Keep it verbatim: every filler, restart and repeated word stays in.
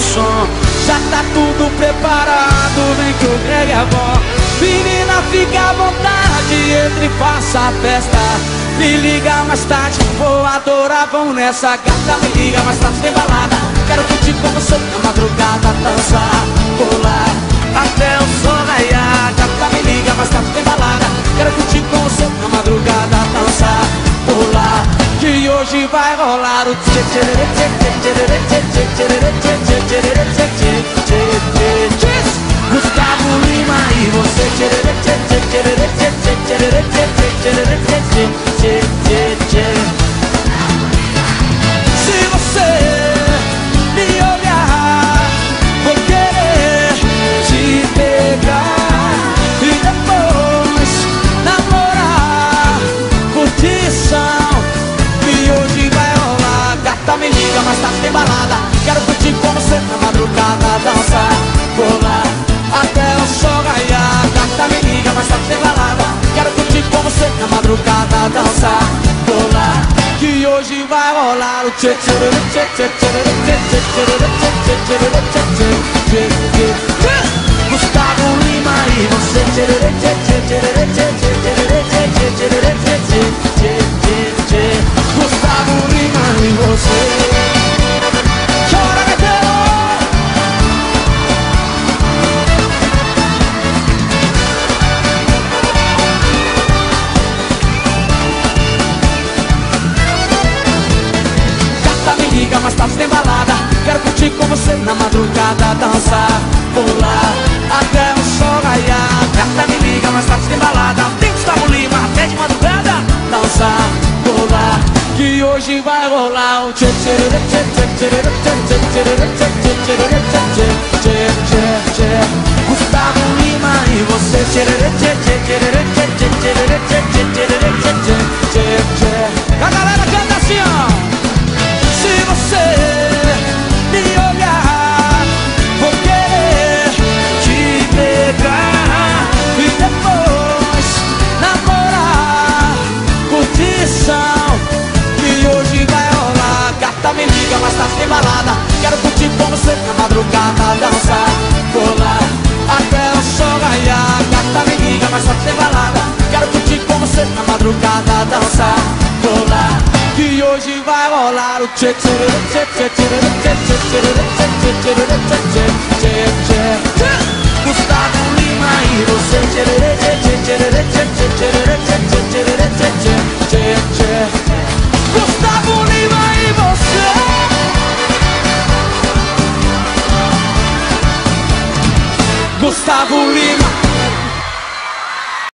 som. Já tá tudo preparado, vem que o Greg é bom. Menina, fica à vontade, entre e faça a festa. Me liga mais tarde, vou adorar, vamos nessa. Gata, me liga mais tarde, tem balada. Quero curtir com você na madrugada, dançar, pular até o sol raiar. Gata, me liga mais tarde, tem balada. Quero curtir com você na madrugada, dançar, pular, que hoje vai rolar o tchê tchê tchê tchê tchê tchê tchê tchê tchê tchê tchê tchê. Gustavo Lima e você tchê tchê tchê tchê tchê tchê tchê tchê tchê tchê tchê. Se você me olhar, vou querer te pegar e depois namorar, curtição, que hoje vai rolar. Gata, me liga, mais tarde tem balada. Quero curtir com você na madrugada, dançar, pular até o sol raiar. Gata, me liga, mais tarde tem balada. Quero curtir com você na madrugada, dançar, pular, que hoje vai rolar o tchê tchê tchê tchê tchê tchê tchê tchê tchê tchê. Gustavo Lima e você tchê tchê tchê tchê tchê tchê tchê tchê. Gustavo Lima e você. Chora, Gaiteiro! Liga, mais tarde tem balada. Quero curtir com você na madrugada, dançar, pular até o sol raiar. Gata, me liga, mais tarde tem balada. Tem Gustavo Lima até de madrugada, dançar, pular, que hoje vai rolar o tchê tchê tchê tchê tchê tchê tchê tchê tchê tchê. Gustavo Lima e você tchê tchê tchê tchê tchê tchê tchê tchê tchê. A galera canta assim, ó. Se você me olhar, vou querer te pegar e depois namorar, curtição, que hoje vai rolar. Gata, me liga, mais tarde tem balada. Quero curtir com você na madrugada, dançar, pular até o sol raiar. Gata, me liga, mais tarde tem balada. Quero curtir com você na madrugada, dançar, pular, que hoje vai rolar o tchê tchê tchê tchê tchê tchê tchê tchê tchê. Gustavo Lima e você tchê tchê tchê tchê tchê tchê tchê. Gustavo Lima e você. Gustavo Lima.